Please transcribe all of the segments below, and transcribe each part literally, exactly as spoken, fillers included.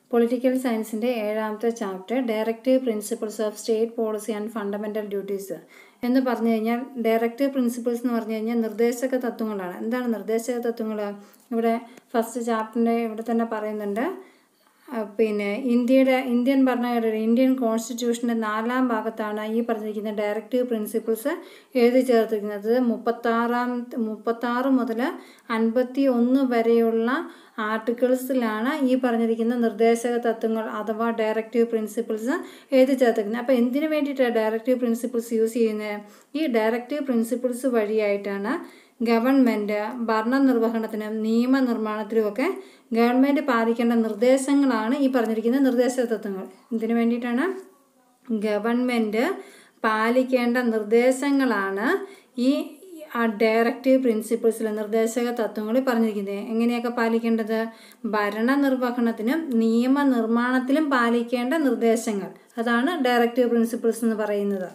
Political സയൻസിൻ്റെ ഏഴാമത്തെ chapter directive principles of state policy and fundamental duties എന്ന് പറഞ്ഞു കഴിഞ്ഞാൽ ഡയറക്റ്റീവ് പ്രിൻസിപ്പിൾസ് എന്ന് പറഞ്ഞു കഴിഞ്ഞാൽ നിർദ്ദേശക തത്വങ്ങളാണ്. എന്താണ് നിർദ്ദേശക തത്വങ്ങൾ? ഇവിടെ ഫസ്റ്റ് ചാപ്റ്ററിൻ്റെ ഇവിടെ തന്നെ പറയുന്നുണ്ട്. പിന്നെ ഇന്ത്യയുടെ ഇന്ത്യൻ ഭരണഘടന ഇന്ത്യൻ കോൺസ്റ്റിറ്റ്യൂഷൻ്റെ നാലാം ഭാഗത്താണ് ഈ പറഞ്ഞിരിക്കുന്ന ഡയറക്റ്റീവ് പ്രിൻസിപ്പിൾസ് എഴുതി ചേർത്തിരിക്കുന്നത്. മുപ്പത്താറാം മുപ്പത്താറ് മുതൽ അൻപത്തി ഒന്ന് വരെയുള്ള ആർട്ടിക്കിൾസിലാണ് ഈ പറഞ്ഞിരിക്കുന്ന നിർദ്ദേശക തത്വങ്ങൾ അഥവാ ഡയറക്റ്റീവ് പ്രിൻസിപ്പിൾസ് എഴുതി ചേർത്തിരിക്കുന്നത്. അപ്പോൾ എന്തിനു വേണ്ടിയിട്ടാണ് ഡയറക്റ്റീവ് പ്രിൻസിപ്പിൾസ് യൂസ് ചെയ്യുന്നത്? ഈ ഡയറക്റ്റീവ് പ്രിൻസിപ്പിൾസ് വഴിയായിട്ടാണ് ഗവൺമെൻറ് ഭരണനിർവഹണത്തിനും നിയമനിർമ്മാണത്തിലുമൊക്കെ ഗവൺമെൻറ് പാലിക്കേണ്ട നിർദ്ദേശങ്ങളാണ് ഈ പറഞ്ഞിരിക്കുന്ന നിർദ്ദേശക തത്വങ്ങൾ. ഇതിനു വേണ്ടിയിട്ടാണ് ഗവൺമെൻറ് പാലിക്കേണ്ട നിർദ്ദേശങ്ങളാണ് ഈ ഡയറക്റ്റീവ് പ്രിൻസിപ്പിൾസിലെ നിർദ്ദേശക തത്വങ്ങളിൽ പറഞ്ഞിരിക്കുന്നത്. എങ്ങനെയൊക്കെ പാലിക്കേണ്ടത്? ഭരണനിർവഹണത്തിനും നിയമനിർമ്മാണത്തിലും പാലിക്കേണ്ട നിർദ്ദേശങ്ങൾ, അതാണ് ഡയറക്റ്റീവ് പ്രിൻസിപ്പിൾസ് എന്ന് പറയുന്നത്.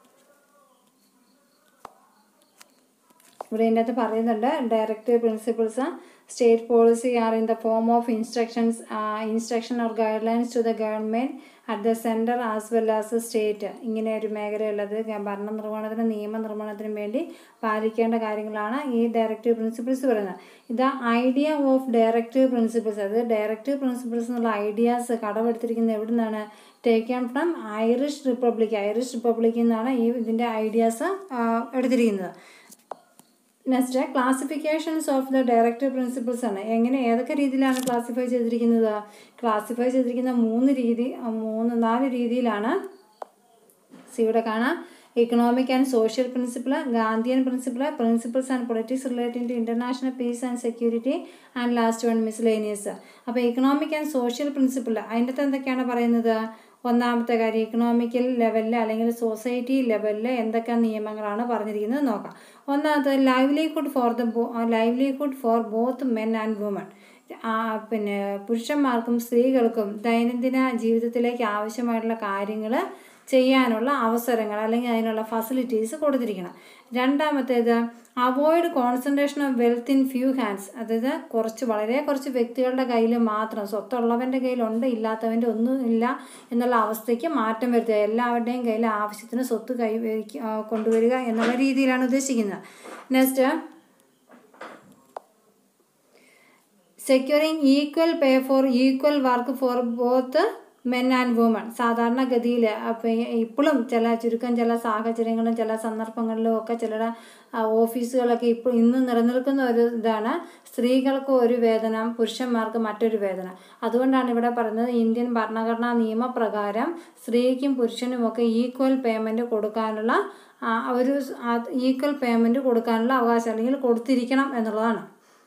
ഇവിടെ ഇതിൻ്റെ അകത്ത് പറയുന്നുണ്ട് directive principles state policy are in the form of instructions instruction or guidelines to the government at the centre as well as state. ഇങ്ങനെ ഒരു മേഖലയുള്ളത് ഭരണനിർവഹണത്തിനും നിയമനിർമ്മാണത്തിനും വേണ്ടി പാലിക്കേണ്ട കാര്യങ്ങളാണ് ഈ ഡയറക്റ്റീവ് പ്രിൻസിപ്പിൾസ് പറയുന്നത്. ഇത് ഐഡിയ ഓഫ് ഡയറക്റ്റീവ് പ്രിൻസിപ്പിൾസ്, അത് ഡയറക്റ്റീവ് പ്രിൻസിപ്പിൾസ് എന്നുള്ള ഐഡിയാസ് കടമെടുത്തിരിക്കുന്നത് എവിടെ നിന്നാണ്? Taken from Irish republic. Irish റിപ്പബ്ലിക്കിൽ നിന്നാണ് ഈ ഇതിൻ്റെ ഐഡിയാസ് എടുത്തിരിക്കുന്നത്. Next classifications of the directive principles ആണ്. എങ്ങനെ ഏതൊക്കെ രീതിയിലാണ് ക്ലാസിഫൈ ചെയ്തിരിക്കുന്നത്? ക്ലാസിഫൈ ചെയ്തിരിക്കുന്ന മൂന്ന് രീതി മൂന്ന് നാല് രീതിയിലാണ്. ഇവിടെ കാണാം economic and social principle, Gandhian principle, principles and politics relating to international peace and security and last one miscellaneous. അപ്പോൾ ഇക്കണോമിക് ആൻഡ് സോഷ്യൽ പ്രിൻസിപ്പിൾ അതിൻ്റെ അകത്ത് എന്തൊക്കെയാണ് പറയുന്നത്? ഒന്നാമത്തെ കാര്യം ഇക്കണോമിക്കൽ ലെവലിൽ അല്ലെങ്കിൽ സൊസൈറ്റി ലെവലിൽ എന്തൊക്കെ നിയമങ്ങളാണ് പറഞ്ഞിരിക്കുന്നത് നോക്കാം. ഒന്നാമത്തെ livelihood for the livelihood for both men and women. പിന്നെ പുരുഷന്മാർക്കും സ്ത്രീകൾക്കും ദൈനംദിന ജീവിതത്തിലേക്ക് ആവശ്യമായിട്ടുള്ള കാര്യങ്ങൾ ചെയ്യാനുള്ള അവസരങ്ങൾ അല്ലെങ്കിൽ അതിനുള്ള ഫെസിലിറ്റീസ് കൊടുത്തിരിക്കണം. രണ്ടാമത്തേത് avoid concentration of wealth in few hands. അതായത് കുറച്ച് വളരെ കുറച്ച് വ്യക്തികളുടെ കയ്യിൽ മാത്രം, സ്വത്തുള്ളവൻ്റെ കയ്യിലുണ്ട് ഇല്ലാത്തവൻ്റെ ഒന്നും ഇല്ല എന്നുള്ള അവസ്ഥയ്ക്ക് മാറ്റം വരുത്തുക. എല്ലാവരുടെയും കയ്യിൽ ആവശ്യത്തിന് സ്വത്ത് കൈ കൊണ്ടുവരിക എന്നുള്ള രീതിയിലാണ് ഉദ്ദേശിക്കുന്നത്. Next securing equal pay for equal work for both men and women. സാധാരണഗതിയിൽ ഇപ്പോഴും ചില ചുരുക്കം ചില സാഹചര്യങ്ങളും ചില സന്ദർഭങ്ങളിലും ഒക്കെ ചിലരുടെ ഓഫീസുകളൊക്കെ ഇപ്പോൾ ഇന്ന് നിലനിൽക്കുന്ന ഒരു ഇതാണ് സ്ത്രീകൾക്ക് ഒരു വേതനം, പുരുഷന്മാർക്ക് മറ്റൊരു വേതനം. അതുകൊണ്ടാണ് ഇവിടെ പറയുന്നത് ഇന്ത്യൻ ഭരണഘടനാ നിയമപ്രകാരം സ്ത്രീക്കും പുരുഷനുമൊക്കെ ഈക്വൽ പേയ്മെൻറ്റ് കൊടുക്കാനുള്ള ഒരു ഈക്വൽ പേയ്മെൻറ്റ് കൊടുക്കാനുള്ള അവകാശം അല്ലെങ്കിൽ കൊടുത്തിരിക്കണം എന്നുള്ളതാണ്.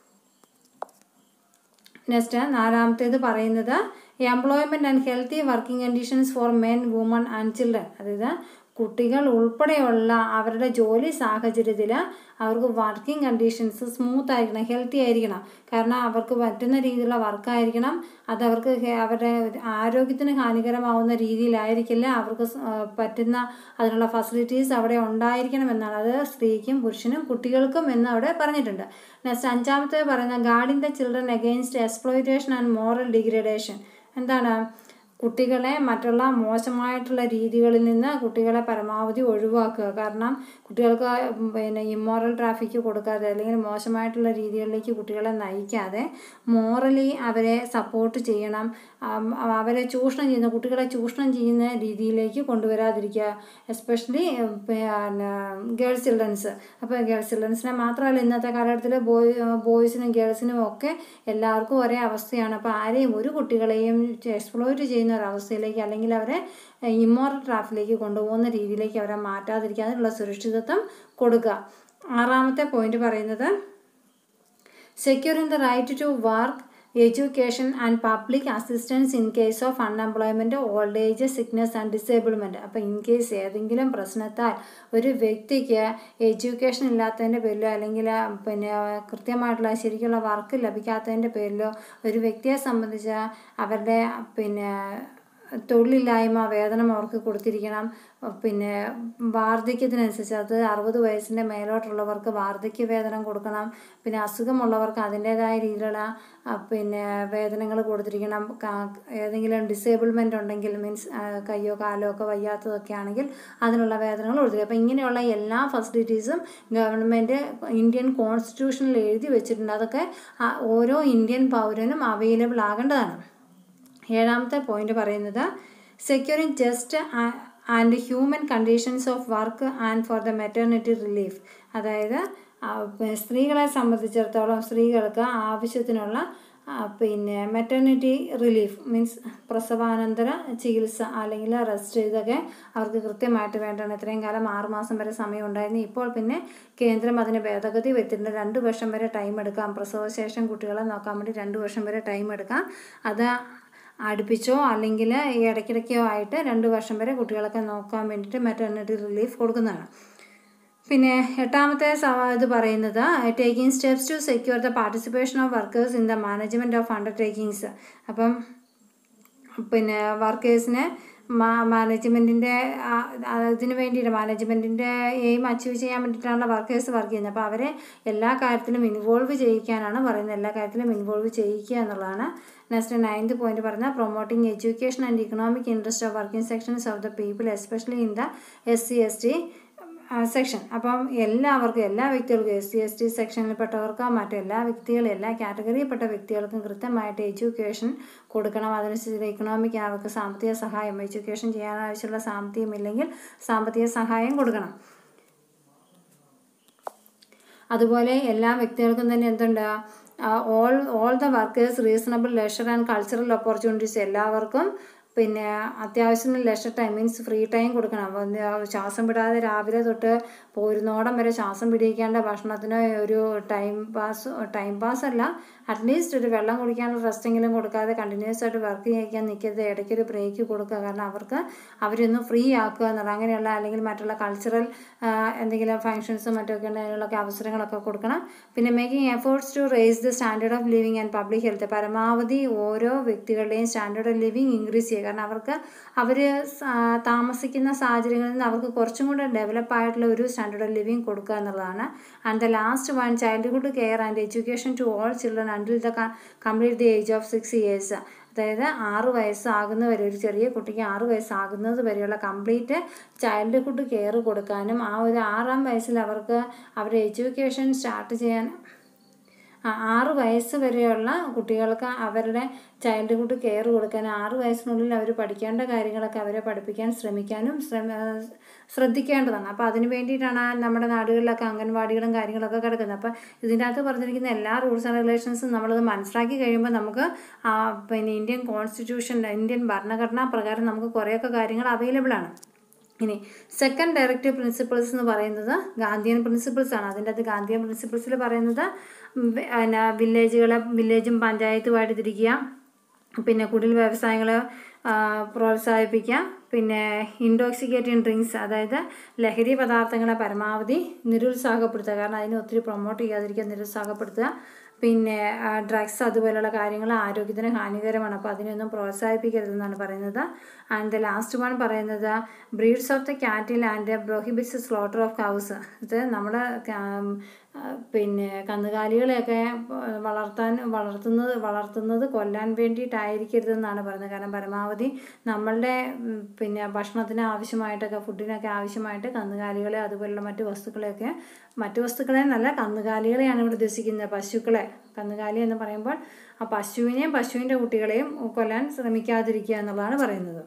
നെക്സ്റ്റ് നാലാമത്തേത് പറയുന്നത് employment and healthy working conditions for men, women and children. അതായത് കുട്ടികൾ ഉൾപ്പെടെയുള്ള അവരുടെ ജോലി സാഹചര്യത്തിൽ അവർക്ക് വർക്കിംഗ് കണ്ടീഷൻസ് സ്മൂത്ത് ആയിരിക്കണം, ഹെൽത്തി ആയിരിക്കണം. കാരണം അവർക്ക് പറ്റുന്ന രീതിയിലുള്ള വർക്കായിരിക്കണം. അതവർക്ക് അവരുടെ ആരോഗ്യത്തിന് ഹാനികരമാവുന്ന രീതിയിലായിരിക്കില്ല. അവർക്ക് പറ്റുന്ന അതിനുള്ള ഫെസിലിറ്റീസ് അവിടെ ഉണ്ടായിരിക്കണം എന്നാണ്. അത് സ്ത്രീക്കും പുരുഷനും കുട്ടികൾക്കും എന്ന് അവിടെ പറഞ്ഞിട്ടുണ്ട്. നെക്സ്റ്റ് അഞ്ചാമത്തെ പറയുന്ന guarding the children against exploitation and moral degradation. എന്താണ്? കുട്ടികളെ മറ്റുള്ള മോശമായിട്ടുള്ള രീതികളിൽ നിന്ന് കുട്ടികളെ പരമാവധി ഒഴിവാക്കുക. കാരണം കുട്ടികൾക്ക് പിന്നെ ഇമ്മോറൽ ട്രാഫിക്ക് കൊടുക്കാതെ അല്ലെങ്കിൽ മോശമായിട്ടുള്ള രീതികളിലേക്ക് കുട്ടികളെ നയിക്കാതെ മോറലി അവരെ സപ്പോർട്ട് ചെയ്യണം. അവരെ ചൂഷണം ചെയ്യുന്ന കുട്ടികളെ ചൂഷണം ചെയ്യുന്ന രീതിയിലേക്ക് കൊണ്ടുവരാതിരിക്കുക. എസ്പെഷ്യലി പിന്നെ ഗേൾസ് ചിൽഡ്രൻസ്. അപ്പോൾ ഗേൾസ് ചിൽഡ്രൻസിനെ മാത്രമല്ല ഇന്നത്തെ കാലഘട്ടത്തിൽ ബോയ് ബോയ്സിനും ഗേൾസിനും ഒക്കെ എല്ലാവർക്കും ഒരേ അവസ്ഥയാണ്. അപ്പോൾ ആരെയും ഒരു കുട്ടികളെയും എക്സ്പ്ലോയിറ്റ് ചെയ്യുന്ന ഒരവസ്ഥയിലേക്ക് അല്ലെങ്കിൽ അവരെ ഇമ്മോറൽ ട്രാഫിലേക്ക് കൊണ്ടുപോകുന്ന രീതിയിലേക്ക് അവരെ മാറ്റാതിരിക്കാനുള്ള സുരക്ഷിതത്വം കൊടുക്കുക. ആറാമത്തെ പോയിന്റ് പറയുന്നത് securing the right to work, education and public assistance in case of unemployment, old age, sickness and disablement. അപ്പോൾ ഇൻ കേസ് ഏതെങ്കിലും പ്രശ്നത്താൽ ഒരു വ്യക്തിക്ക് എഡ്യൂക്കേഷൻ ഇല്ലാത്തതിൻ്റെ പേരിലോ അല്ലെങ്കിൽ പിന്നെ കൃത്യമായിട്ടുള്ള ശരിക്കുള്ള വർക്ക് ലഭിക്കാത്തതിൻ്റെ പേരിലോ ഒരു വ്യക്തിയെ സംബന്ധിച്ച് അവരുടെ പിന്നെ തൊഴിലില്ലായ്മ വേതനം അവർക്ക് കൊടുത്തിരിക്കണം. പിന്നെ വാർദ്ധക്യത്തിനനുസരിച്ച് അത് അറുപത് വയസ്സിൻ്റെ മേലോട്ടുള്ളവർക്ക് വാർദ്ധക്യ വേതനം കൊടുക്കണം. പിന്നെ അസുഖമുള്ളവർക്ക് അതിൻ്റേതായ രീതിയിലുള്ള പിന്നെ വേതനങ്ങൾ കൊടുത്തിരിക്കണം. ഏതെങ്കിലും ഡിസേബിൾമെൻ്റ് ഉണ്ടെങ്കിൽ, മീൻസ് കയ്യോ കാലോ ഒക്കെ വയ്യാത്തതൊക്കെ ആണെങ്കിൽ അതിനുള്ള വേതനങ്ങൾ കൊടുത്തിരിക്കും. അപ്പോൾ ഇങ്ങനെയുള്ള എല്ലാ ഫെസിലിറ്റീസും ഗവൺമെൻറ് ഇന്ത്യൻ കോൺസ്റ്റിറ്റ്യൂഷനിൽ എഴുതി വെച്ചിട്ടുണ്ട്. അതൊക്കെ ഓരോ ഇന്ത്യൻ പൗരനും അവൈലബിൾ ആകേണ്ടതാണ്. ഏഴാമത്തെ പോയിന്റ് പറയുന്നത് securing just and human conditions of work and for the maternity relief. അതായത് സ്ത്രീകളെ സംബന്ധിച്ചിടത്തോളം സ്ത്രീകൾക്ക് ആവശ്യത്തിനുള്ള പിന്നെ മെറ്റേണിറ്റി റിലീഫ്, മീൻസ് പ്രസവാനന്തര ചികിത്സ അല്ലെങ്കിൽ റെസ്റ്റ്, ഇതൊക്കെ അവർക്ക് കൃത്യമായിട്ട് വേണ്ടതാണ്. ഇത്രയും കാലം ആറുമാസം വരെ സമയം ഉണ്ടായിരുന്നു. ഇപ്പോൾ പിന്നെ കേന്ദ്രം അതിന് ഭേദഗതി വരുത്തിയിട്ടുണ്ട്. രണ്ട് വർഷം വരെ ടൈം എടുക്കാം. പ്രസവശേഷം കുട്ടികളെ നോക്കാൻ വേണ്ടി രണ്ട് വർഷം വരെ ടൈം എടുക്കാം. അത് അടുപ്പിച്ചോ അല്ലെങ്കിൽ ഈ ഇടയ്ക്കിടയ്ക്കോ ആയിട്ട് രണ്ട് വർഷം വരെ കുട്ടികളൊക്കെ നോക്കാൻ വേണ്ടിയിട്ട് മെറ്റേണിറ്റി റിലീഫ് കൊടുക്കുന്നതാണ്. പിന്നെ എട്ടാമത്തെ ഇത് പറയുന്നത് taking steps to secure the participation of workers in the management of undertakings. അപ്പം പിന്നെ വർക്കേഴ്സിനെ മാ മാനേജ്മെൻറ്റിൻ്റെ ഇതിന് വേണ്ടിയിട്ട് മാനേജ്മെൻറ്റിൻ്റെ എയിം അച്ചീവ് ചെയ്യാൻ വേണ്ടിയിട്ടാണ് വർക്കേഴ്സ് വർക്ക് ചെയ്യുന്നത്. അപ്പോൾ അവരെ എല്ലാ കാര്യത്തിലും ഇൻവോൾവ് ചെയ്യിക്കാനാണ് പറയുന്നത്. എല്ലാ കാര്യത്തിലും ഇൻവോൾവ് ചെയ്യിക്കുക എന്നുള്ളതാണ്. നെക്സ്റ്റ് നയൻത് പോയിന്റ് പറഞ്ഞാൽ promoting education and economic interest of working sections of the people especially in the S C S T section. അപ്പം എല്ലാവർക്കും, എല്ലാ വ്യക്തികൾക്കും, എസ് സി എസ് ടി സെക്ഷനിൽപ്പെട്ടവർക്ക് മറ്റെല്ലാ വ്യക്തികളും എല്ലാ കാറ്റഗറിയിൽപ്പെട്ട വ്യക്തികൾക്കും കൃത്യമായിട്ട് എഡ്യൂക്കേഷൻ കൊടുക്കണം. അതിനനുസരിച്ച് ഇക്കണോമിക് അവർക്ക് സാമ്പത്തിക സഹായം, എഡ്യൂക്കേഷൻ ചെയ്യാൻ ആവശ്യമുള്ള സാമ്പത്തികം ഇല്ലെങ്കിൽ സാമ്പത്തിക സഹായം കൊടുക്കണം. അതുപോലെ എല്ലാ വ്യക്തികൾക്കും തന്നെ എന്തുണ്ട്, all all the workers reasonable leisure and cultural opportunities. എല്ലാവർക്കും പിന്നെ അത്യാവശ്യം leisure time, means free time കൊടുക്കണം. ശ്വാസം വിടാതെ രാവിലെ തൊട്ട് പോരുന്നോടം വരെ ശ്വാസം പിടിക്കാണ്ട് ഭക്ഷണത്തിന് ഒരു ടൈം പാസ് ടൈം പാസ് അല്ല അറ്റ്ലീസ്റ്റ് ഒരു വെള്ളം കുടിക്കാനുള്ള റെസ്റ്റെങ്കിലും കൊടുക്കാതെ കണ്ടിന്യൂസ് ആയിട്ട് വർക്ക് ചെയ്യിക്കാൻ നിൽക്കരുത്. ഇടയ്ക്കൊരു ബ്രേക്ക് കൊടുക്കുക. കാരണം അവർക്ക് അവരൊന്ന് ഫ്രീ ആക്കുക എന്നുള്ള അങ്ങനെയുള്ള അല്ലെങ്കിൽ മറ്റുള്ള കൾച്ചറൽ എന്തെങ്കിലും ഫങ്ഷൻസും മറ്റൊക്കെ ഉണ്ട്, അതിനുള്ളൊക്കെ അവസരങ്ങളൊക്കെ കൊടുക്കണം. പിന്നെ making efforts to raise the standard of living and public health. പരമാവധി ഓരോ വ്യക്തികളുടെയും സ്റ്റാൻഡേർഡ് ഓഫ് ലിവിങ് ഇൻക്രീസ് ചെയ്യുക. കാരണം അവർക്ക് അവർ താമസിക്കുന്ന സാഹചര്യങ്ങളിൽ നിന്ന് അവർക്ക് കുറച്ചും കൂടെ ഡെവലപ്പായിട്ടുള്ള ഒരു സ്റ്റാൻഡേർഡ് ഓഫ് ലിവിങ് കൊടുക്കുക എന്നുള്ളതാണ്. And the last one childhood care and education to all children until the complete the age of six years. അതായത് ആറ് വയസ്സാകുന്നവരെ, ഒരു ചെറിയ കുട്ടിക്ക് ആറ് വയസ്സാകുന്നത് വരെയുള്ള കംപ്ലീറ്റ് ചൈൽഡ്ഹുഡ് കെയർ കൊടുക്കാനും ആ ഒരു ആറാം വയസ്സിൽ അവർക്ക് അവരുടെ എഡ്യൂക്കേഷൻ സ്റ്റാർട്ട് ചെയ്യാൻ ആറ് വയസ്സ് വരെയുള്ള കുട്ടികൾക്ക് അവരുടെ ചൈൽഡ്ഹുഡ് കെയർ കൊടുക്കാൻ ആറ് വയസ്സിനുള്ളിൽ അവർ പഠിക്കേണ്ട കാര്യങ്ങളൊക്കെ അവരെ പഠിപ്പിക്കാൻ ശ്രമിക്കാനും ശ്രമ ശ്രദ്ധിക്കേണ്ടതാണ്. അപ്പോൾ അതിന് വേണ്ടിയിട്ടാണ് നമ്മുടെ നാടുകളിലൊക്കെ അംഗൻവാടികളും കാര്യങ്ങളൊക്കെ കിടക്കുന്നത്. അപ്പോൾ ഇതിൻ്റെ അകത്ത് പറഞ്ഞിരിക്കുന്ന എല്ലാ റൂൾസ് ആൻഡ് റെഗുലേഷൻസും നമ്മളത് മനസ്സിലാക്കി കഴിയുമ്പോൾ നമുക്ക് പിന്നെ ഇന്ത്യൻ കോൺസ്റ്റിറ്റ്യൂഷൻ, ഇന്ത്യൻ ഭരണഘടനാ പ്രകാരം നമുക്ക് കുറേയൊക്കെ കാര്യങ്ങൾ അവൈലബിൾ ആണ്. ഇനി സെക്കൻഡ് ഡയറക്റ്റീവ് പ്രിൻസിപ്പിൾസ് എന്ന് പറയുന്നത് ഗാന്ധിയൻ പ്രിൻസിപ്പിൾസ് ആണ്. അതിൻ്റെ അകത്ത് ഗാന്ധിയൻ പ്രിൻസിപ്പിൾസിൽ പറയുന്നത് പിന്നെ വില്ലേജുകളെ വില്ലേജും പഞ്ചായത്തുമായിട്ട് തിരിക്കുക, പിന്നെ കുടിൽ വ്യവസായങ്ങളെ പ്രോത്സാഹിപ്പിക്കുക, പിന്നെ ഇൻടോക്സിക്കേറ്റിംഗ് ഡ്രിങ്ക്സ് അതായത് ലഹരി പദാർത്ഥങ്ങളെ പരമാവധി നിരുത്സാഹപ്പെടുത്തുക. കാരണം അതിനെ ഒത്തിരി പ്രൊമോട്ട് ചെയ്യാതിരിക്കുക, നിരുത്സാഹപ്പെടുത്തുക. പിന്നെ ഡ്രഗ്സ് അതുപോലെയുള്ള കാര്യങ്ങൾ ആരോഗ്യത്തിന് ഹാനികരമാണ്. അപ്പോൾ അതിനൊന്നും പ്രോത്സാഹിപ്പിക്കരുതെന്നാണ് പറയുന്നത്. ആൻഡ് ദ ലാസ്റ്റ് വൺ പറയുന്നത് breeds of the cattle and prohibits slaughter of cows. ഇത് നമ്മുടെ പിന്നെ കന്നുകാലികളെയൊക്കെ വളർത്താൻ വളർത്തുന്നത് വളർത്തുന്നത് കൊല്ലാൻ വേണ്ടിയിട്ടായിരിക്കരുതെന്നാണ് പറയുന്നത്. കാരണം പരമാവധി നമ്മളുടെ പിന്നെ ഭക്ഷണത്തിന് ആവശ്യമായിട്ടൊക്കെ ഫുഡിനൊക്കെ ആവശ്യമായിട്ട് കന്നുകാലികളെ അതുപോലുള്ള മറ്റു വസ്തുക്കളെയൊക്കെ മറ്റു വസ്തുക്കളെ നല്ല കന്നുകാലികളെയാണ് ഇവിടെ ഉദ്ദേശിക്കുന്നത്. പശുക്കളെ, കന്നുകാലി എന്ന് പറയുമ്പോൾ ആ പശുവിനെയും പശുവിൻ്റെ കുട്ടികളെയും കൊല്ലാൻ ശ്രമിക്കാതിരിക്കുക എന്നുള്ളതാണ് പറയുന്നത്.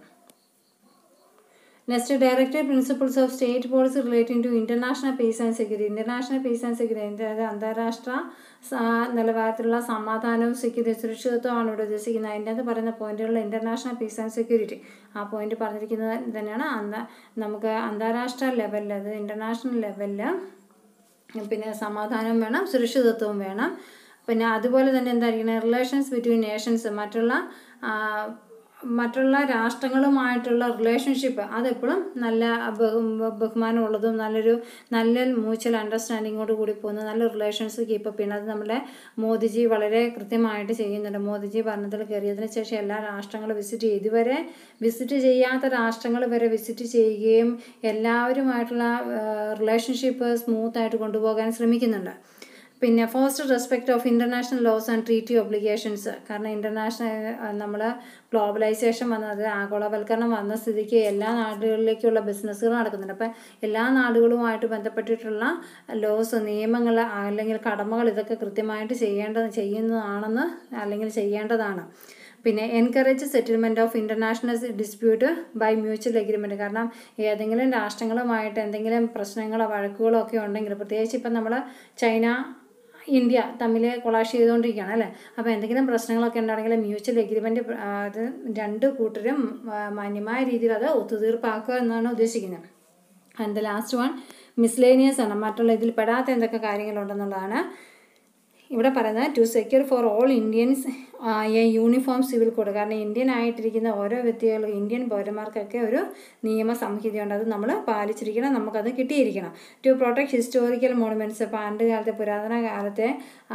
Next directive principles of state policy relating to international peace and security. International peace and security അതായത് അന്താരാഷ്ട്ര നിലവാരത്തിലുള്ള സമാധാനവും സെക്യൂരിറ്റി സുരക്ഷിതത്വമാണ് ഇവിടെ ഉദ്ദേശിക്കുന്നത്. അതിൻ്റെ അകത്ത് പറയുന്ന പോയിന്റുകളിൽ ഇൻ്റർനാഷണൽ പീസ് ആൻഡ് സെക്യൂരിറ്റി ആ പോയിന്റ് പറഞ്ഞിരിക്കുന്നത് തന്നെയാണ്. അന്താ നമുക്ക് അന്താരാഷ്ട്ര ലെവലിൽ അത് ഇൻ്റർനാഷണൽ ലെവലിൽ പിന്നെ സമാധാനം വേണം, സുരക്ഷിതത്വവും വേണം. പിന്നെ അതുപോലെ തന്നെ എന്തായിരിക്കണം, റിലേഷൻസ് ബിറ്റ്വീൻ നേഷൻസ് മറ്റുള്ള മറ്റുള്ള രാഷ്ട്രങ്ങളുമായിട്ടുള്ള റിലേഷൻഷിപ്പ് അതെപ്പോഴും നല്ല ബഹുമാനമുള്ളതും നല്ലൊരു നല്ല മ്യൂച്വൽ അണ്ടർസ്റ്റാൻഡിങ്ങോട് കൂടി പോകുന്ന നല്ല റിലേഷൻസ് കീപ്പപ്പ് ചെയ്യണം. അത് നമ്മുടെ മോദിജി വളരെ കൃത്യമായിട്ട് ചെയ്യുന്നുണ്ട്. മോദിജി ഭരണത്തിൽ കയറിയതിന് ശേഷം എല്ലാ രാഷ്ട്രങ്ങളും വിസിറ്റ് ചെയ്യും. ഇതുവരെ വിസിറ്റ് ചെയ്യാത്ത രാഷ്ട്രങ്ങൾ വരെ വിസിറ്റ് ചെയ്യുകയും എല്ലാവരുമായിട്ടുള്ള റിലേഷൻഷിപ്പ് സ്മൂത്തായിട്ട് കൊണ്ടുപോകാൻ ശ്രമിക്കുന്നുണ്ട്. പിന്നെ foster respect of international laws and treaty obligations. കാരണം ഇൻ്റർനാഷണൽ നമ്മൾ ഗ്ലോബലൈസേഷൻ വന്നത് ആഗോളവൽക്കരണം വന്ന സ്ഥിതിക്ക് എല്ലാ നാടുകളിലേക്കുള്ള ബിസിനസ്സുകൾ നടക്കുന്നുണ്ട്. അപ്പം എല്ലാ നാടുകളുമായിട്ട് ബന്ധപ്പെട്ടിട്ടുള്ള ലോസ്, നിയമങ്ങൾ അല്ലെങ്കിൽ കടമകൾ ഇതൊക്കെ കൃത്യമായിട്ട് ചെയ്യേണ്ടത് ചെയ്യുന്നതാണെന്ന് അല്ലെങ്കിൽ ചെയ്യേണ്ടതാണ്. പിന്നെ encourage settlement of international dispute by mutual agreement. കാരണം ഏതെങ്കിലും രാഷ്ട്രങ്ങളുമായിട്ട് എന്തെങ്കിലും പ്രശ്നങ്ങളോ വഴക്കുകളോ ഒക്കെ ഉണ്ടെങ്കിൽ, പ്രത്യേകിച്ച് ഇപ്പം നമ്മൾ ചൈന ഇന്ത്യ തമ്മിൽ കൊളാഷ് ചെയ്തുകൊണ്ടിരിക്കുകയാണ് അല്ലേ. അപ്പോൾ എന്തെങ്കിലും പ്രശ്നങ്ങളൊക്കെ ഉണ്ടെങ്കിൽ മ്യൂച്വൽ എഗ്രിമെൻറ്റ് അത് രണ്ട് കൂട്ടരും മാന്യമായ രീതിയിൽ അത് ഒത്തുതീർപ്പാക്കുക എന്നാണ് ഉദ്ദേശിക്കുന്നത്. And the last one miscellaneous ആണ്. മറ്റുള്ള ഇതിൽ പെടാത്ത എന്തൊക്കെ കാര്യങ്ങളുണ്ടെന്നുള്ളതാണ് ഇവിടെ പറയുന്നത്. To secure for all Indians a uniform civil code. കാരണം ഇന്ത്യൻ ആയിട്ടിരിക്കുന്ന ഓരോ വ്യക്തികൾ ഇന്ത്യൻ പൗരന്മാർക്കൊക്കെ ഒരു നിയമ സംഹിതയുണ്ട്. അത് നമ്മൾ പാലിച്ചിരിക്കണം, നമുക്കത് കിട്ടിയിരിക്കണം. To protect historical monuments. പണ്ട് കാലത്തെ പുരാതന കാലത്തെ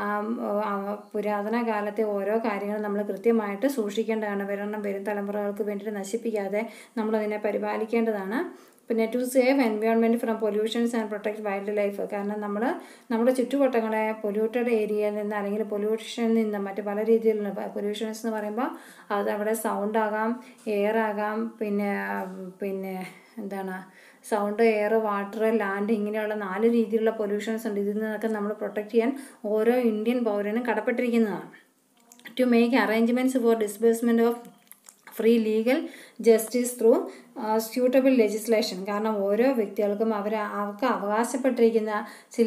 പുരാതന കാലത്തെ ഓരോ കാര്യങ്ങളും നമ്മൾ കൃത്യമായിട്ട് സൂക്ഷിക്കേണ്ടതാണ്. വരണം വരും തലമുറകൾക്ക് വേണ്ടിയിട്ട് നശിപ്പിക്കാതെ നമ്മളതിനെ പരിപാലിക്കേണ്ടതാണ്. പിന്നെ to save environment from pollutions and protect wildlife. കാരണം നമ്മൾ നമ്മുടെ ചുറ്റുവട്ടങ്ങളെ പൊല്യൂട്ടഡ് ഏരിയയിൽ നിന്ന് അല്ലെങ്കിൽ പൊല്യൂഷനിൽ നിന്ന് മറ്റ് പല രീതിയിലുള്ള പൊല്യൂഷൻസ് എന്ന് പറയുമ്പോൾ അത് അവിടെ സൗണ്ട് ആകാം, എയർ ആകാം, പിന്നെ പിന്നെ എന്താണ് സൗണ്ട്, എയർ, വാട്ടർ, ലാൻഡ്, ഇങ്ങനെയുള്ള നാല് രീതിയിലുള്ള പൊല്യൂഷൻസ് ഉണ്ട്. ഇതിൽ നിന്നൊക്കെ നമ്മൾ പ്രൊട്ടക്ട് ചെയ്യാൻ ഓരോ ഇന്ത്യൻ പൗരനും കടപ്പെട്ടിരിക്കുന്നതാണ്. To make arrangements for disbursement of free legal justice through suitable legislation. കാരണം ഓരോ വ്യക്തികൾക്കും അവർ അവർക്ക് അവകാശപ്പെട്ടിരിക്കുന്ന ചില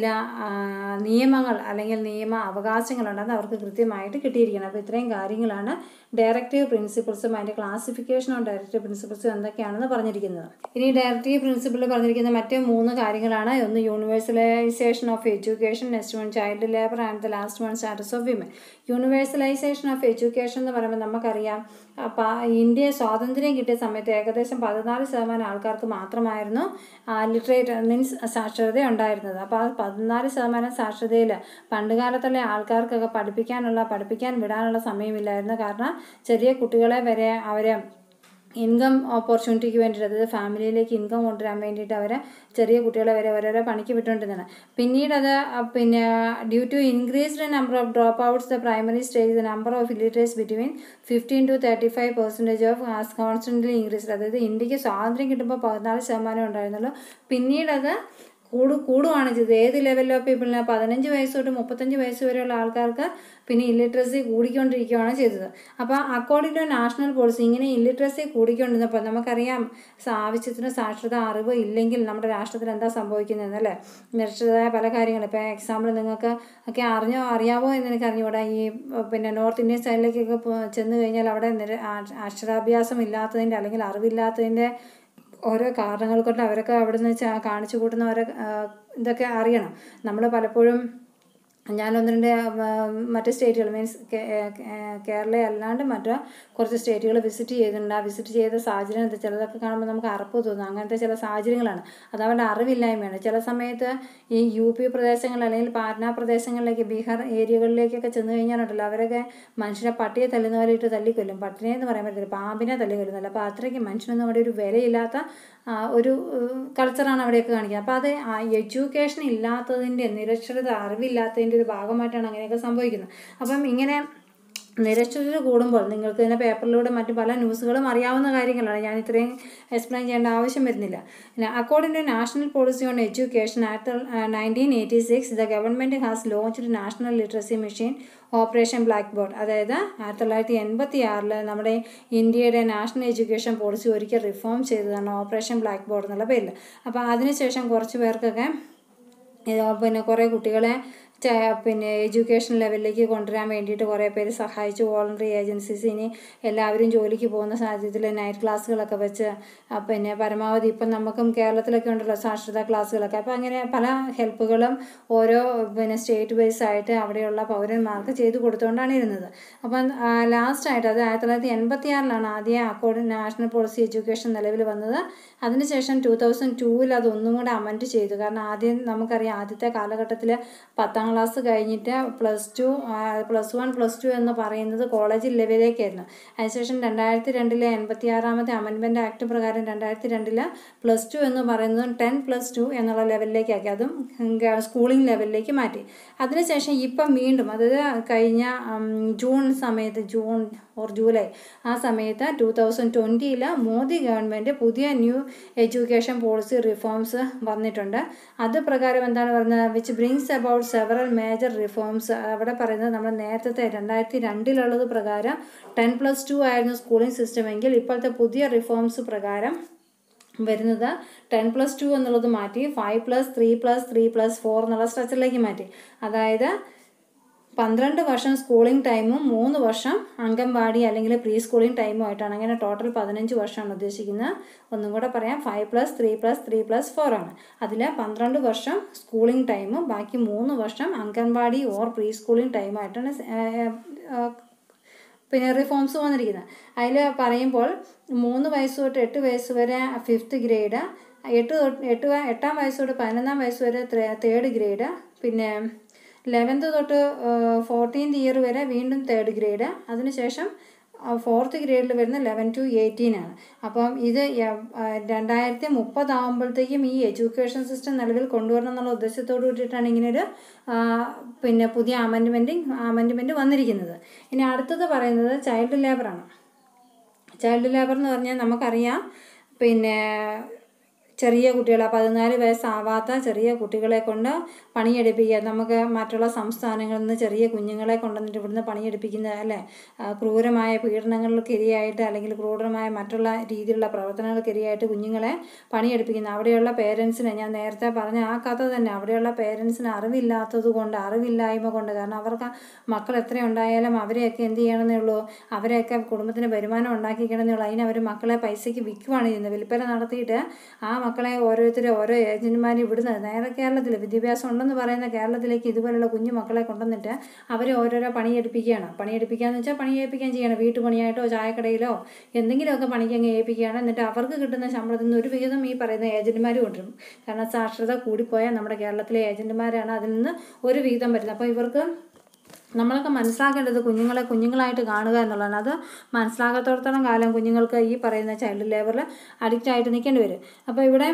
നിയമങ്ങൾ അല്ലെങ്കിൽ നിയമ അവകാശങ്ങളുണ്ട്, അത് അവർക്ക് കൃത്യമായിട്ട് കിട്ടിയിരിക്കണം. അപ്പോൾ ഇത്രയും കാര്യങ്ങളാണ് ഡയറക്റ്റീവ് പ്രിൻസിപ്പിൾസും അതിൻ്റെ ക്ലാസിഫിക്കേഷൻ ഓഫ് ഡയറക്റ്റീവ് പ്രിൻസിപ്പിൾസും എന്തൊക്കെയാണെന്ന് പറഞ്ഞിരിക്കുന്നത്. ഇനി ഡയറക്റ്റീവ് പ്രിൻസിപ്പിളിൽ പറഞ്ഞിരിക്കുന്ന മറ്റ് മൂന്ന് കാര്യങ്ങളാണ്. ഒന്ന് universalisation of education, next one child labour and the last one status of women. Universalisation of education എന്ന് പറയുമ്പോൾ നമുക്കറിയാം ഇന്ത്യ സ്വാതന്ത്ര്യം കിട്ടിയ സമയത്ത് ഏകദേശം പതിനാല് ശതമാനം ആൾക്കാർക്ക് മാത്രമായിരുന്നു ലിറ്ററേറ്റ് മീൻസ് സാക്ഷരത ഉണ്ടായിരുന്നത്. അപ്പോൾ ആ പതിനാല് ശതമാനം സാക്ഷരതയിൽ പണ്ടുകാലത്തുള്ള ആൾക്കാർക്കൊക്കെ പഠിപ്പിക്കാനുള്ള പഠിപ്പിക്കാൻ വിടാനുള്ള സമയമില്ലായിരുന്നു. കാരണം ചെറിയ കുട്ടികളെ വരെ അവർ ഇൻകം ഓപ്പർച്യൂണിറ്റിക്ക് വേണ്ടിയിട്ട്, അതായത് ഫാമിലിയിലേക്ക് ഇൻകം കൊണ്ടുവരാൻ വേണ്ടിയിട്ട് അവർ ചെറിയ കുട്ടികളെ വരെ ഓരോരോ പണിക്ക് വിട്ടുകൊണ്ടിരുന്നതാണ്. പിന്നീട് അത് പിന്നെ due to increased number of dropouts the primary stage the number of illiterates between fifteen to thirty five percentage of as constantly increased. അതായത് ഇന്ത്യക്ക് സ്വാതന്ത്ര്യം കിട്ടുമ്പോൾ പതിനാല് ശതമാനം ഉണ്ടായിരുന്നുള്ളൂ. പിന്നീടത് കൂടു കൂടുകയാണ് ചെയ്തത്. ഏത് ലെവലിൽ ഓഫ് പീപ്പിളിന് പതിനഞ്ച് വയസ്സ് തൊട്ട് മുപ്പത്തഞ്ച് വയസ്സ് വരെയുള്ള ആൾക്കാർക്ക് പിന്നെ ഇല്ലിറ്ററസി കൂടിക്കൊണ്ടിരിക്കുകയാണ് ചെയ്തത്. അപ്പോൾ അക്കോർഡിംഗ് ടു നാഷണൽ പോളിസി ഇങ്ങനെ ഇല്ലിറ്ററസി കൂടിക്കൊണ്ടിരുന്നപ്പോൾ നമുക്കറിയാം ആവശ്യത്തിന് സാക്ഷരത അറിവ് ഇല്ലെങ്കിൽ നമ്മുടെ രാഷ്ട്രത്തിൽ എന്താ സംഭവിക്കുന്നതെന്നല്ലേ. നിരക്ഷരതായ പല കാര്യങ്ങൾ, ഇപ്പോൾ എക്സാമ്പിൾ നിങ്ങൾക്ക് ഒക്കെ അറിഞ്ഞോ അറിയാവോ എന്ന് എനിക്ക് അറിഞ്ഞുകൂടാ. ഈ പിന്നെ നോർത്ത് ഇന്ത്യൻ സൈഡിലേക്കൊക്കെ ചെന്ന് കഴിഞ്ഞാൽ അവിടെ നിര അക്ഷരാഭ്യാസം ഇല്ലാത്തതിൻ്റെ അല്ലെങ്കിൽ അറിവില്ലാത്തതിൻ്റെ ഓരോ കാരണങ്ങൾ കൊണ്ട് അവരൊക്കെ അവിടെ നിന്ന് കാണിച്ചു കൂട്ടുന്ന ഓരോ ഇതൊക്കെ അറിയണം. നമ്മൾ പലപ്പോഴും ഞാനൊന്ന് രണ്ട് മറ്റ് സ്റ്റേറ്റുകൾ മീൻസ് കേരള അല്ലാണ്ട് മറ്റു കുറച്ച് സ്റ്റേറ്റുകൾ വിസിറ്റ് ചെയ്തിട്ടുണ്ട്. ആ വിസിറ്റ് ചെയ്ത സാഹചര്യം എന്താ ചിലതൊക്കെ കാണുമ്പോൾ നമുക്ക് അറപ്പ് തോന്നും. അങ്ങനത്തെ ചില സാഹചര്യങ്ങളാണ്. അത് അവരുടെ അറിവില്ലായ്മയാണ്. ചില സമയത്ത് ഈ യു പി പ്രദേശങ്ങൾ അല്ലെങ്കിൽ പാറ്റ്ന പ്രദേശങ്ങളിലേക്ക് ബീഹാർ ഏരിയകളിലേക്കൊക്കെ ചെന്ന് കഴിഞ്ഞാലുണ്ടല്ലോ അവരൊക്കെ മനുഷ്യനെ പട്ടിയെ തല്ലുന്ന പോലെ ഇട്ട് തല്ലിക്കൊല്ലും. പട്ടിനെ എന്ന് പറയാൻ പറ്റില്ല, പാമ്പിനെ തല്ലിക്കൊല്ലുന്നല്ല. അപ്പോൾ അത്രയ്ക്ക് മനുഷ്യനൊന്നും അവിടെ ഒരു വിലയില്ലാത്ത ഒരു കൾച്ചറാണ് അവിടെയൊക്കെ കാണിക്കുന്നത്. അപ്പോൾ അത് എഡ്യൂക്കേഷൻ ഇല്ലാത്തതിൻ്റെ നിരക്ഷരത അറിവില്ലാത്തതിൻ്റെ ഒരു ഭാഗമായിട്ടാണ് അങ്ങനെയൊക്കെ സംഭവിക്കുന്നത്. അപ്പം ഇങ്ങനെ നിരക്ഷരത കൂടുമ്പോൾ നിങ്ങൾക്ക് തന്നെ പേപ്പറിലൂടെ മറ്റു പല ന്യൂസുകളും അറിയാവുന്ന കാര്യങ്ങളാണ്. ഞാൻ ഇത്രയും എക്സ്പ്ലെയിൻ ചെയ്യേണ്ട ആവശ്യം വരുന്നില്ല. According to national policy on education act nineteen eighty six the government has launched national literacy mission operation blackboard. അതായത് ആയിരത്തി തൊള്ളായിരത്തി എൺപത്തി ആറിൽ നമ്മുടെ ഇന്ത്യയുടെ നാഷണൽ എഡ്യൂക്കേഷൻ പോളിസി ഒരിക്കൽ റിഫോം ചെയ്തതാണ് ഓപ്പറേഷൻ ബ്ലാക്ക് ബോർഡ് എന്നുള്ള പേരിൽ. അപ്പോൾ അതിനുശേഷം കുറച്ച് പേർക്കൊക്കെ പിന്നെ കുറേ കുട്ടികളെ പിന്നെ എഡ്യൂക്കേഷൻ ലെവലിലേക്ക് കൊണ്ടുവരാൻ വേണ്ടിയിട്ട് കുറേ പേര് സഹായിച്ചു. വോളണ്ടറി ഏജൻസീസ് ഇനി എല്ലാവരും ജോലിക്ക് പോകുന്ന സാഹചര്യത്തിൽ നൈറ്റ് ക്ലാസ്സുകളൊക്കെ വെച്ച് പിന്നെ പരമാവധി ഇപ്പം നമുക്കും കേരളത്തിലൊക്കെ ഉണ്ടല്ലോ സാക്ഷരതാ ക്ലാസ്സുകളൊക്കെ. അപ്പോൾ അങ്ങനെ പല ഹെൽപ്പുകളും ഓരോ പിന്നെ സ്റ്റേറ്റ് വൈസ് ആയിട്ട് അവിടെയുള്ള പൗരന്മാർക്ക് ചെയ്തു കൊടുത്തുകൊണ്ടാണ് ഇരുന്നത്. അപ്പം ലാസ്റ്റായിട്ട് അത് ആയിരത്തി തൊള്ളായിരത്തി എൺപത്തി ആറിലാണ് ആദ്യം അക്കോർഡ് നാഷണൽ പോളിസി എഡ്യൂക്കേഷൻ നിലവിൽ വന്നത്. അതിനുശേഷം ടൂ തൗസൻഡ് ടൂവിൽ അത് ഒന്നും കൂടെ അമെൻഡ് ചെയ്തു. കാരണം ആദ്യം നമുക്കറിയാം ആദ്യത്തെ കാലഘട്ടത്തിൽ പത്താം ക്ലാസ് കഴിഞ്ഞിട്ട് plus two plus one plus two എന്ന് പറയുന്നത് കോളേജ് ലെവലിലേക്കായിരുന്നു. അതിനുശേഷം രണ്ടായിരത്തി രണ്ടിലെ എൺപത്തി ആറാമത്തെ അമെൻമെൻറ്റ് ആക്ട് പ്രകാരം രണ്ടായിരത്തി രണ്ടില് പ്ലസ് ടു എന്ന് പറയുന്നത് ടെൻ പ്ലസ് ടു എന്നുള്ള ലെവലിലേക്കാക്കി, അതും സ്കൂളിംഗ് ലെവലിലേക്ക് മാറ്റി. അതിനുശേഷം ഇപ്പം വീണ്ടും അതായത് കഴിഞ്ഞ ജൂൺ സമയത്ത് ജൂൺ ഓർ ജൂലൈ ആ സമയത്ത് ടൂ തൗസൻഡ് ട്വൻറ്റിയിൽ മോദി ഗവൺമെൻറ് പുതിയ ന്യൂ എഡ്യൂക്കേഷൻ പോളിസി റിഫോംസ് വന്നിട്ടുണ്ട്. അത് പ്രകാരം എന്താണ് പറയുന്നത്, which brings about several major reforms. അവിടെ പറയുന്നത് നമ്മൾ നേരത്തെ രണ്ടായിരത്തി രണ്ടിലുള്ളത് പ്രകാരം ടെൻ പ്ലസ് ടു ആയിരുന്നു സ്കൂളിംഗ് സിസ്റ്റം എങ്കിൽ ഇപ്പോഴത്തെ പുതിയ റിഫോംസ് പ്രകാരം വരുന്നത് ടെൻ പ്ലസ് ടു എന്നുള്ളത് മാറ്റി five plus three plus three plus four എന്നുള്ള സ്ട്രക്ചറിലേക്ക് മാറ്റി. അതായത് പന്ത്രണ്ട് വർഷം സ്കൂളിംഗ് ടൈമും മൂന്ന് വർഷം അംഗൻവാടി അല്ലെങ്കിൽ പ്രീ സ്കൂളിംഗ് ടൈമും ആയിട്ടാണ്. അങ്ങനെ ടോട്ടൽ പതിനഞ്ച് വർഷമാണ് ഉദ്ദേശിക്കുന്നത്. ഒന്നും കൂടെ പറയാം, five plus three plus three plus four ആണ്. അതിൽ പന്ത്രണ്ട് വർഷം സ്കൂളിംഗ് ടൈമും ബാക്കി മൂന്ന് വർഷം അംഗൻവാടി ഓർ പ്രീ സ്കൂളിംഗ് ടൈമായിട്ടാണ് പിന്നെ റിഫോംസ് വന്നിരിക്കുന്നത്. അതിൽ പറയുമ്പോൾ മൂന്ന് വയസ്സ് തൊട്ട് എട്ട് വയസ്സ് വരെ ഫിഫ്ത്ത് ഗ്രേഡ്, എട്ട് തൊട്ട് എട്ട് എട്ടാം വയസ്സ് തൊട്ട് പതിനൊന്നാം വയസ്സ് വരെ തേർഡ് ഗ്രേഡ്, പിന്നെ ലെവൻത്ത് തൊട്ട് ഫോർട്ടീൻത് ഇയർ വരെ വീണ്ടും തേർഡ് ഗ്രേഡ്, അതിനുശേഷം ഫോർത്ത് ഗ്രേഡിൽ വരുന്ന ലെവൻ ടു എയ്റ്റീൻ ആണ്. അപ്പം ഇത് രണ്ടായിരത്തി മുപ്പതാകുമ്പോഴത്തേക്കും ഈ എഡ്യൂക്കേഷൻ സിസ്റ്റം നിലവിൽ കൊണ്ടുവരണം എന്നുള്ള ഉദ്ദേശത്തോടു കൂടിയിട്ടാണ് ഇങ്ങനൊരു പിന്നെ പുതിയ അമെൻഡ്മെൻറ്റ് അമെൻഡ്മെൻറ്റ് വന്നിരിക്കുന്നത്. ഇനി അടുത്തത് പറയുന്നത് ചൈൽഡ് ലേബറാണ്. ചൈൽഡ് ലേബർ എന്ന് പറഞ്ഞാൽ നമുക്കറിയാം പിന്നെ ചെറിയ കുട്ടികളെ പതിനാല് വയസ്സാവാത്ത ചെറിയ കുട്ടികളെ കൊണ്ട് പണിയെടുപ്പിക്കുക. നമുക്ക് മറ്റുള്ള സംസ്ഥാനങ്ങളിൽ നിന്ന് ചെറിയ കുഞ്ഞുങ്ങളെ കൊണ്ടുവന്നിട്ട് ഇവിടുന്ന് പണിയെടുപ്പിക്കുന്ന അല്ലേ, ക്രൂരമായ പീഡനങ്ങൾക്കിരയായിട്ട് അല്ലെങ്കിൽ ക്രൂരമായ മറ്റുള്ള രീതിയിലുള്ള പ്രവർത്തനങ്ങൾക്കിരയായിട്ട് കുഞ്ഞുങ്ങളെ പണിയെടുപ്പിക്കുന്ന അവിടെയുള്ള പേരൻസിന്, ഞാൻ നേരത്തെ പറഞ്ഞ ആ കഥ തന്നെ, അവിടെയുള്ള പേരൻസിന് അറിവില്ലാത്തത് കൊണ്ട് അറിവില്ലായ്മ കൊണ്ട്, കാരണം അവർക്ക് മക്കൾ എത്ര ഉണ്ടായാലും അവരെയൊക്കെ എന്ത് ചെയ്യണമെന്നേ ഉള്ളൂ, അവരെയൊക്കെ കുടുംബത്തിന് വരുമാനം ഉണ്ടാക്കിക്കണമെന്നേ ഉള്ളൂ. അതിന് അവർ മക്കളെ പൈസയ്ക്ക് വിൽക്കുവാണ് ചെയ്യുന്നത്. വിൽപ്പന നടത്തിയിട്ട് ആ മക്കളെ ഓരോരുത്തരും ഓരോ ഏജന്റുമാരും ഇവിടുന്ന് നേരെ കേരളത്തിൽ വിദ്യാഭ്യാസം ഉണ്ടെന്ന് പറയുന്ന കേരളത്തിലേക്ക് ഇതുപോലുള്ള കുഞ്ഞു മക്കളെ കൊണ്ടുവന്നിട്ട് അവരെ ഓരോരോ പണിയെടുപ്പിക്കുകയാണ്. പണിയെടുപ്പിക്കുകയെന്ന് വെച്ചാൽ പണിയേൽപ്പിക്കാൻ ചെയ്യണം. വീട്ടുപണിയായിട്ടോ ചായക്കടയിലോ എന്തെങ്കിലുമൊക്കെ പണിക്ക് അങ്ങ് ഏൽപ്പിക്കുകയാണ്. എന്നിട്ട് അവർക്ക് കിട്ടുന്ന ശമ്പളത്തിൽ നിന്ന് ഒരു വിഹിതം ഈ പറയുന്ന ഏജന്റുമാർ കൊണ്ടുവരും. കാരണം സാക്ഷരത കൂടിപ്പോയാൽ നമ്മുടെ കേരളത്തിലെ ഏജന്റുമാരാണ് അതിൽ നിന്ന് ഒരു വിഹിതം വരുന്നത്. അപ്പോൾ ഇവർക്ക് നമ്മളൊക്കെ മനസ്സിലാക്കേണ്ടത് കുഞ്ഞുങ്ങളെ കുഞ്ഞുങ്ങളായിട്ട് കാണുക എന്നുള്ളതാണ്. അത് മനസ്സിലാകാത്തോടത്തോളം കാലം കുഞ്ഞുങ്ങൾക്ക് ഈ പറയുന്ന ചൈൽഡ് ലേബറിൽ അഡിക്റ്റ് ആയിട്ട് നിൽക്കേണ്ടി വരും. അപ്പോൾ ഇവിടെ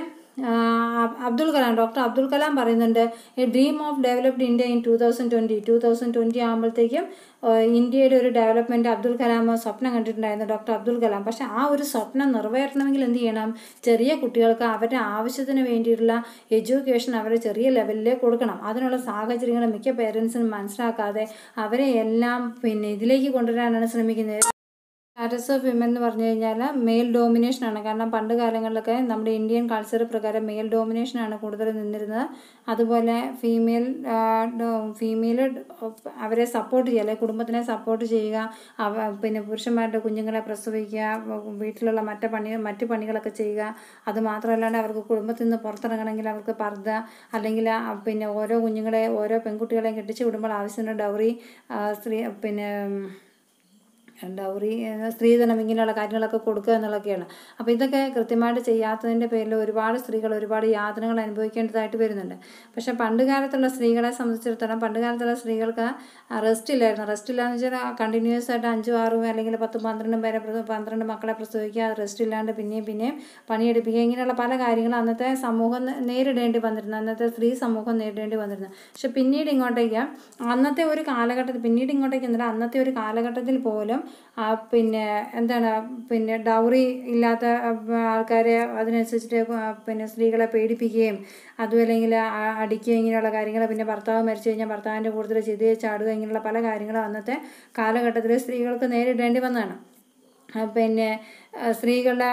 അബ്ദുൽ കലാം ഡോക്ടർ അബ്ദുൽ കലാം പറയുന്നുണ്ട്, a dream of developed India in two thousand twenty two thousand twenty ആകുമ്പോഴത്തേക്കും ഇന്ത്യയുടെ ഒരു ഡെവലപ്മെൻറ്റ് അബ്ദുൽ കലാം സ്വപ്നം കണ്ടിട്ടുണ്ടായിരുന്നു, ഡോക്ടർ അബ്ദുൽ കലാം. പക്ഷേ ആ ഒരു സ്വപ്നം നിറവേറണമെങ്കിൽ എന്ത് ചെയ്യണം, ചെറിയ കുട്ടികൾക്ക് അവരുടെ ആവശ്യത്തിന് വേണ്ടിയിട്ടുള്ള എഡ്യൂക്കേഷൻ അവർ ചെറിയ ലെവലിൽ കൊടുക്കണം. അതിനുള്ള സാഹചര്യങ്ങൾ മിക്ക പേരൻസിനും മനസ്സിലാക്കാതെ അവരെ എല്ലാം പിന്നെ ഇതിലേക്ക് കൊണ്ടുവരാനാണ് ശ്രമിക്കുന്നത്. സ്റ്റാറ്റസ് ഓഫ് വിമൻ എന്ന് പറഞ്ഞു കഴിഞ്ഞാൽ മെയിൽ ഡോമിനേഷനാണ്. കാരണം പണ്ട് കാലങ്ങളിലൊക്കെ നമ്മുടെ ഇന്ത്യൻ കൾച്ചർ പ്രകാരം മെയിൽ ഡോമിനേഷനാണ് കൂടുതൽ നിന്നിരുന്നത്. അതുപോലെ ഫീമെയിൽ ഫീമെയിൽ അവരെ സപ്പോർട്ട് ചെയ്യുക, അല്ലെങ്കിൽ കുടുംബത്തിനെ സപ്പോർട്ട് ചെയ്യുക, അവ പിന്നെ പുരുഷന്മാരുടെ കുഞ്ഞുങ്ങളെ പ്രസവിക്കുക, വീട്ടിലുള്ള മറ്റു പണി മറ്റു പണികളൊക്കെ ചെയ്യുക. അതുമാത്രമല്ലാണ്ട് അവർക്ക് കുടുംബത്തിൽ നിന്ന് പുറത്തിറങ്ങണമെങ്കിൽ അവർക്ക് പർദ്ദ, അല്ലെങ്കിൽ പിന്നെ ഓരോ കുഞ്ഞുങ്ങളെ ഓരോ പെൺകുട്ടികളെയും കെട്ടിച്ചു വിടുമ്പോൾ ആവശ്യത്തിന് ഡൗറി, സ്ത്രീ പിന്നെ ഡൗറി സ്ത്രീധനം ഇങ്ങനെയുള്ള കാര്യങ്ങളൊക്കെ കൊടുക്കുക എന്നുള്ളതൊക്കെയാണ്. അപ്പോൾ ഇതൊക്കെ കൃത്യമായിട്ട് ചെയ്യാത്തതിൻ്റെ പേരിൽ ഒരുപാട് സ്ത്രീകൾ ഒരുപാട് യാതനകൾ അനുഭവിക്കേണ്ടതായിട്ട് വരുന്നുണ്ട്. പക്ഷേ പണ്ട് കാലത്തുള്ള സ്ത്രീകളെ സംബന്ധിച്ചിടത്തോളം പണ്ട് കാലത്തുള്ള സ്ത്രീകൾക്ക് റെസ്റ്റ് ഇല്ലായിരുന്നു. റെസ്റ്റ് ഇല്ലാന്ന് വെച്ചാൽ കണ്ടിന്യൂസ് ആയിട്ട് അഞ്ചും ആറും അല്ലെങ്കിൽ പത്തും പന്ത്രണ്ടും പേരെ പന്ത്രണ്ട് മക്കളെ പ്രസവിക്കുക, റെസ്റ്റ് ഇല്ലാണ്ട് പിന്നെയും പിന്നെയും പണിയെടുപ്പിക്കുക, ഇങ്ങനെയുള്ള പല കാര്യങ്ങളും അന്നത്തെ സമൂഹം നേരിടേണ്ടി വന്നിരുന്നു, അന്നത്തെ സ്ത്രീ സമൂഹം നേരിടേണ്ടി വന്നിരുന്നു. പക്ഷെ പിന്നീട് ഇങ്ങോട്ടേക്ക് അന്നത്തെ ഒരു കാലഘട്ടത്തിൽ പിന്നീട് ഇങ്ങോട്ടേക്ക് എന്നിട്ട് അന്നത്തെ ഒരു കാലഘട്ടത്തിൽ പോലും പിന്നെ എന്താണ് പിന്നെ ഡൗറി ഇല്ലാത്ത ആൾക്കാരെ അതിനനുസരിച്ചിട്ട് പിന്നെ സ്ത്രീകളെ പേടിപ്പിക്കുകയും അതും അല്ലെങ്കിൽ അടിക്കുക ഇങ്ങനെയുള്ള കാര്യങ്ങൾ, പിന്നെ ഭർത്താവ് മരിച്ചു കഴിഞ്ഞാൽ ഭർത്താവിൻ്റെ കൂടുതൽ ചിതയെ ചാടുക, ഇങ്ങനെയുള്ള പല കാര്യങ്ങളും അന്നത്തെ കാലഘട്ടത്തിൽ സ്ത്രീകൾക്ക് നേരിടേണ്ടി വന്നതാണ്. പിന്നെ സ്ത്രീകളുടെ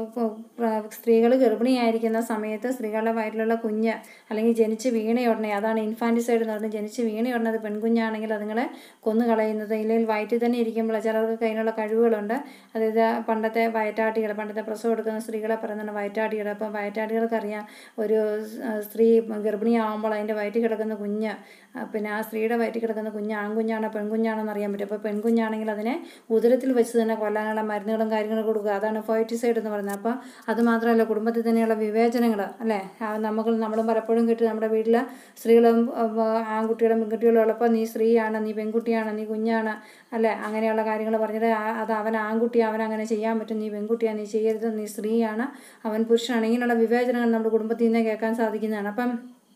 സ്ത്രീകൾ ഗർഭിണിയായിരിക്കുന്ന സമയത്ത് സ്ത്രീകളുടെ വയറ്റിലുള്ള കുഞ്ഞ് അല്ലെങ്കിൽ ജനിച്ച് വീണയുടനെ, അതാണ് ഇൻഫാൻറ്റിസൈഡ് എന്ന് പറഞ്ഞാൽ, ജനിച്ച് വീണയുടനെ പെൺകുഞ്ഞാണെങ്കിൽ അതുങ്ങളെ കൊന്നു കളയുന്നത്. ഇല്ലെങ്കിൽ വയറ്റിൽ തന്നെ ഇരിക്കുമ്പോൾ ചിലർക്ക് അതിനുള്ള കഴിവുകളുണ്ട്. അതായത് പണ്ടത്തെ വയറ്റാട്ടികൾ, പണ്ടത്തെ പ്രസവം എടുക്കുന്ന സ്ത്രീകളെ പറയുന്നതാണ് വയറ്റാട്ടികൾ. അപ്പം വയറ്റാട്ടികൾക്കറിയാം ഒരു സ്ത്രീ ഗർഭിണിയാവുമ്പോൾ അതിൻ്റെ വയറ്റിൽ കിടക്കുന്ന കുഞ്ഞ്, പിന്നെ ആ സ്ത്രീയുടെ വയറ്റിൽ കിടക്കുന്ന കുഞ്ഞ് ആൺകുഞ്ഞാണോ പെൺകുഞ്ഞാണോ അറിയാൻ പറ്റും. അപ്പോൾ പെൺകുഞ്ഞാണെങ്കിൽ അതിനെ ഉദരത്തിൽ വെച്ച് തന്നെ കൊല്ലാനുള്ള മരുന്നുകളും കാര്യങ്ങളും കൊടുക്കുക. അതാണ് ഫൈറ്റിസൈഡ് എന്ന് പറയുന്നത്. അപ്പോൾ അത് മാത്രമല്ല, കുടുംബത്തിൽ തന്നെയുള്ള വിവേചനങ്ങൾ അല്ലേ, നമുക്ക് നമ്മളും പലപ്പോഴും കിട്ടി നമ്മുടെ വീട്ടിൽ സ്ത്രീകളും ആൺകുട്ടികളും പെൺകുട്ടികളും ഉള്ളപ്പോൾ നീ സ്ത്രീയാണ്, നീ പെൺകുട്ടിയാണ്, നീ കുഞ്ഞാണ് അല്ലേ, അങ്ങനെയുള്ള കാര്യങ്ങൾ പറഞ്ഞിട്ട് അത് അവൻ ആൺകുട്ടി, അവൻ അങ്ങനെ ചെയ്യാൻ പറ്റും, നീ പെൺകുട്ടിയാണ്, നീ ചെയ്യരുത്, നീ സ്ത്രീയാണ്, അവൻ പുരുഷനാണ്, ഇങ്ങനെയുള്ള വിവേചനങ്ങൾ നമ്മുടെ കുടുംബത്തിൽ നിന്ന് കേൾക്കാൻ സാധിക്കുന്നതാണ്. അപ്പം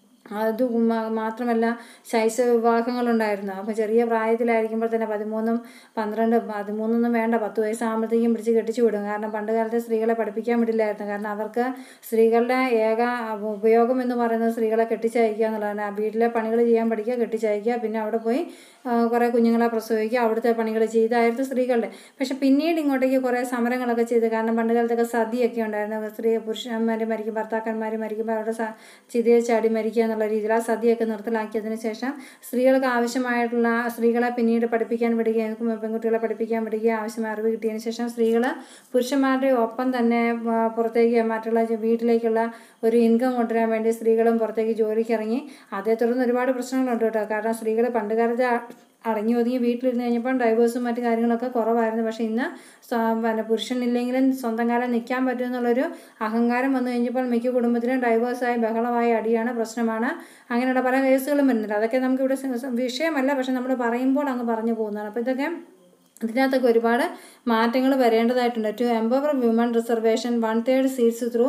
അത് മാത്രമല്ല ശൈശവ വിവാഹങ്ങളുണ്ടായിരുന്നു. അപ്പോൾ ചെറിയ പ്രായത്തിലായിരിക്കുമ്പോൾ തന്നെ പതിമൂന്നും പന്ത്രണ്ട് പതിമൂന്നൊന്നും വേണ്ട പത്ത് വയസ്സാകുമ്പോഴത്തേക്കും പിടിച്ച് കെട്ടിച്ചു വിടും. കാരണം പണ്ട് കാലത്തെ സ്ത്രീകളെ പഠിപ്പിക്കാൻ വിടില്ലായിരുന്നു. കാരണം അവർക്ക് സ്ത്രീകളുടെ ഏക ഉപയോഗം എന്ന് പറയുന്നത് സ്ത്രീകളെ കെട്ടിച്ചയക്കുക എന്നുള്ളതാണ്. വീട്ടിലെ പണികൾ ചെയ്യാൻ പഠിക്കുക, കെട്ടിച്ചയക്കുക, പിന്നെ അവിടെ പോയി കുറേ കുഞ്ഞുങ്ങളെ പ്രസവിക്കുക, അവിടുത്തെ പണികൾ ചെയ്തായിരുന്നു സ്ത്രീകളുടെ. പക്ഷെ പിന്നീട് ഇങ്ങോട്ടേക്ക് കുറേ സമരങ്ങളൊക്കെ ചെയ്ത്, കാരണം പണ്ട് കാലത്തൊക്കെ സതിയൊക്കെ ഉണ്ടായിരുന്നു. സ്ത്രീ പുരുഷന്മാർ മരിക്കും, ഭർത്താക്കന്മാർ മരിക്കുമ്പോൾ അവരുടെ ചിതയെ ചാടി മരിക്കുക എന്നുള്ള രീതിയിൽ ആ സതിയൊക്കെ നിർത്തലാക്കിയതിന് ശേഷം സ്ത്രീകൾക്ക് ആവശ്യമായിട്ടുള്ള സ്ത്രീകളെ പിന്നീട് പഠിപ്പിക്കാൻ വിടുകയും പെൺകുട്ടികളെ പഠിപ്പിക്കാൻ വിടുകയും ആവശ്യമായ അറിവ് കിട്ടിയതിന് ശേഷം സ്ത്രീകൾ പുരുഷന്മാരുടെ ഒപ്പം തന്നെ പുറത്തേക്ക് മറ്റുള്ള വീട്ടിലേക്കുള്ള ഒരു ഇൻകം കൊണ്ടുവരാൻ വേണ്ടി സ്ത്രീകളും പുറത്തേക്ക് ജോലിക്ക് ഇറങ്ങി. അതേ തുടർന്ന് ഒരുപാട് പ്രശ്നങ്ങളുണ്ട് കേട്ടോ. കാരണം സ്ത്രീകൾ പണ്ട് കാലത്ത് അടങ്ങി ഒതുങ്ങി വീട്ടിലിരുന്ന് കഴിഞ്ഞപ്പോൾ ഡൈവേഴ്സും മറ്റു കാര്യങ്ങളൊക്കെ കുറവായിരുന്നു. പക്ഷേ ഇന്ന് പിന്നെ പുരുഷനില്ലെങ്കിലും സ്വന്തം കാലം നിൽക്കാൻ പറ്റുമെന്നുള്ളൊരു അഹങ്കാരം വന്നു കഴിഞ്ഞപ്പോൾ മിക്ക കുടുംബത്തിലും ഡൈവേഴ്സായി ബഹളമായി അടിയാണ്, പ്രശ്നമാണ്, അങ്ങനെയുള്ള പല കേസുകളും വരുന്നുണ്ട്. അതൊക്കെ നമുക്കിവിടെ വിഷയമല്ല, പക്ഷെ നമ്മൾ പറയുമ്പോൾ അങ്ങ് പറഞ്ഞു പോകുന്നതാണ്. അപ്പോൾ ഇതൊക്കെ ഇതിനകത്തൊക്കെ ഒരുപാട് മാറ്റങ്ങൾ വരേണ്ടതായിട്ടുണ്ട്. To empower women reservation one third seats through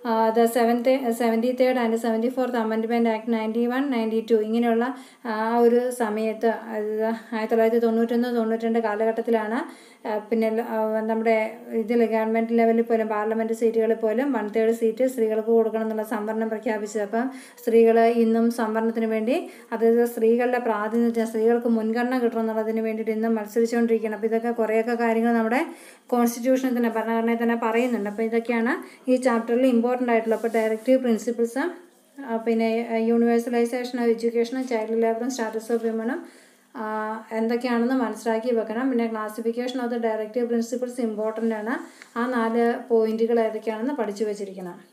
the seventh seventy third and seventy fourth amendment act ninety one ninety two ഇങ്ങനെയുള്ള ആ ഒരു സമയത്ത് ആയിരത്തി തൊള്ളായിരത്തി തൊണ്ണൂറ്റൊന്ന് തൊണ്ണൂറ്റിരണ്ട് കാലഘട്ടത്തിലാണ് പിന്നെ നമ്മുടെ ഇതിൽ ഗവൺമെൻറ് ലെവലിൽ പോലും പാർലമെൻറ്റ് സീറ്റുകളിൽ പോലും വൺ തേർഡ് സീറ്റ് സ്ത്രീകൾക്ക് കൊടുക്കണം എന്നുള്ള സംവരണം പ്രഖ്യാപിച്ചത്. അപ്പം സ്ത്രീകൾ ഇന്നും സംവരണത്തിന് വേണ്ടി, അതായത് സ്ത്രീകളുടെ പ്രാതിനിധ്യം, സ്ത്രീകൾക്ക് മുൻഗണന കിട്ടണം എന്നുള്ളതിന് വേണ്ടിയിട്ട് ഇന്നും മത്സരിച്ചുകൊണ്ടിരിക്കുകയാണ്. അപ്പോൾ ഇതൊക്കെ കുറേയൊക്കെ കാര്യങ്ങൾ നമ്മുടെ കോൺസ്റ്റിറ്റ്യൂഷനിൽ തന്നെ, ഭരണഘടനയിൽ തന്നെ പറയുന്നുണ്ട്. അപ്പോൾ ഇതൊക്കെയാണ് ഈ ചാപ്റ്ററിൽ ഇമ്പോർട്ടൻ്റ് ആയിട്ടുള്ള. അപ്പോൾ ഡയറക്റ്റീവ് പ്രിൻസിപ്പിൾസ്, പിന്നെ യൂണിവേഴ്സലൈസേഷൻ ഓഫ് എഡ്യൂക്കേഷനും ചൈൽഡ് ലേബറും സ്റ്റാറ്റസ് ഓഫ് വിമണും എന്തൊക്കെയാണെന്ന് മനസ്സിലാക്കി വെക്കണം. പിന്നെ classification of the directive principles important ആണ്. ആ നാല് പോയിന്റുകൾ ഏതൊക്കെയാണെന്ന് പഠിച്ചു വെച്ചിരിക്കണം.